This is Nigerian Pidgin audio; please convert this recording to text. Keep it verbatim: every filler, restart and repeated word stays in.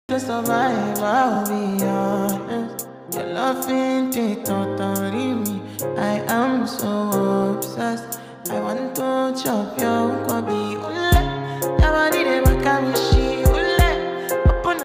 To survive, I'll be honest. Your love ain't it, totally me. I am so obsessed.